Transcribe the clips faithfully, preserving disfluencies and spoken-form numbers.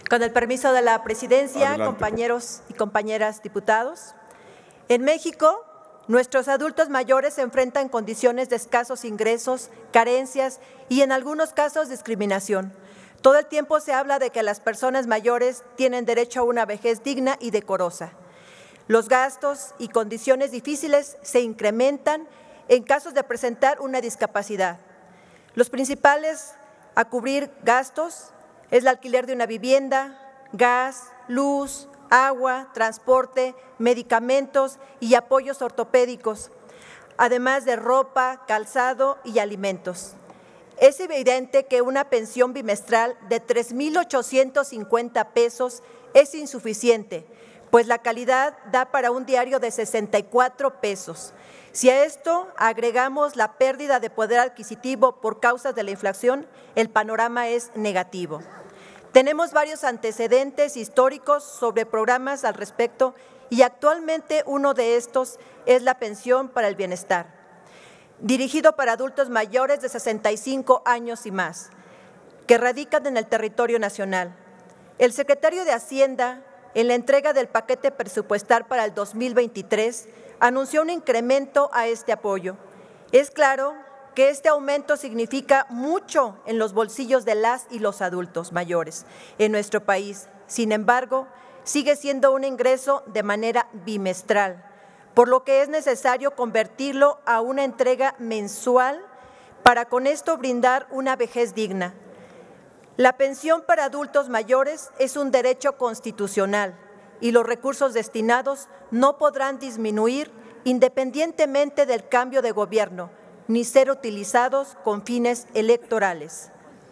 Con el permiso de la presidencia, Adelante. Compañeros y compañeras diputados, en México, nuestros adultos mayores se enfrentan condiciones de escasos ingresos, carencias y, en algunos casos, discriminación. Todo el tiempo se habla de que las personas mayores tienen derecho a una vejez digna y decorosa. Los gastos y condiciones difíciles se incrementan en casos de presentar una discapacidad. Los principales a cubrir gastos es el alquiler de una vivienda, gas, luz, agua, transporte, medicamentos y apoyos ortopédicos, además de ropa, calzado y alimentos. Es evidente que una pensión bimestral de tres mil ochocientos cincuenta pesos es insuficiente, pues la calidad da para un diario de sesenta y cuatro pesos. Si a esto agregamos la pérdida de poder adquisitivo por causas de la inflación, el panorama es negativo. Tenemos varios antecedentes históricos sobre programas al respecto y actualmente uno de estos es la pensión para el bienestar, dirigido para adultos mayores de sesenta y cinco años y más, que radican en el territorio nacional. El secretario de Hacienda, en la entrega del paquete presupuestal para el dos mil veintitrés, anunció un incremento a este apoyo. Es claro que este aumento significa mucho en los bolsillos de las y los adultos mayores en nuestro país. Sin embargo, sigue siendo un ingreso de manera bimestral, por lo que es necesario convertirlo a una entrega mensual para con esto brindar una vejez digna. La pensión para adultos mayores es un derecho constitucional y los recursos destinados no podrán disminuir independientemente del cambio de gobierno, ni ser utilizados con fines electorales.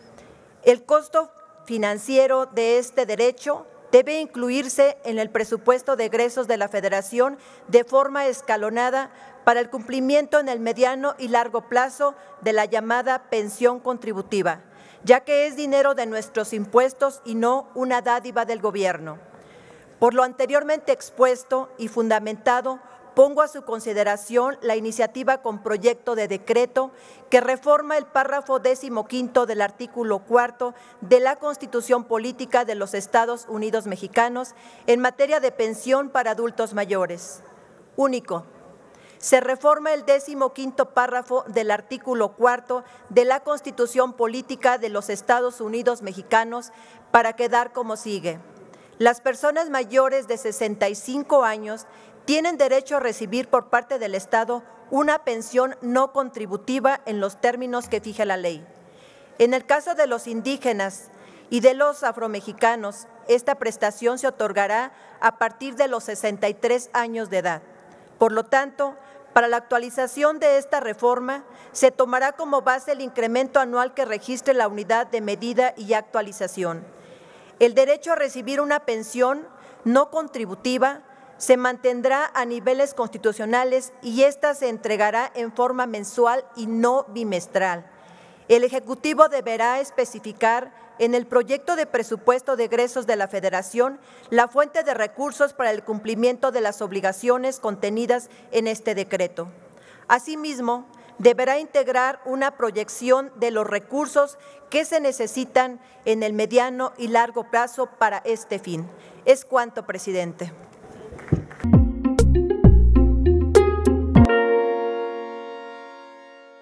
El costo financiero de este derecho debe incluirse en el presupuesto de egresos de la Federación de forma escalonada para el cumplimiento en el mediano y largo plazo de la llamada pensión contributiva, ya que es dinero de nuestros impuestos y no una dádiva del gobierno. Por lo anteriormente expuesto y fundamentado, pongo a su consideración la iniciativa con proyecto de decreto que reforma el párrafo décimo quinto del artículo cuarto de la Constitución Política de los Estados Unidos Mexicanos en materia de pensión para adultos mayores. Único. Se reforma el décimo quinto párrafo del artículo cuarto de la Constitución Política de los Estados Unidos Mexicanos para quedar como sigue. Las personas mayores de sesenta y cinco años tienen derecho a recibir por parte del Estado una pensión no contributiva en los términos que fija la ley. En el caso de los indígenas y de los afromexicanos, esta prestación se otorgará a partir de los sesenta y tres años de edad. Por lo tanto, para la actualización de esta reforma, se tomará como base el incremento anual que registre la unidad de medida y actualización. El derecho a recibir una pensión no contributiva se mantendrá a niveles constitucionales y ésta se entregará en forma mensual y no bimestral. El Ejecutivo deberá especificar en el proyecto de presupuesto de egresos de la Federación la fuente de recursos para el cumplimiento de las obligaciones contenidas en este decreto. Asimismo, deberá integrar una proyección de los recursos que se necesitan en el mediano y largo plazo para este fin. Es cuanto, presidente.